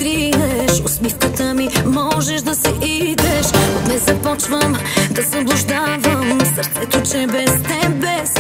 скриеш усмивката ми, можеш да си идеш. От днес започвам да заблуждавам сърцето, че без тебе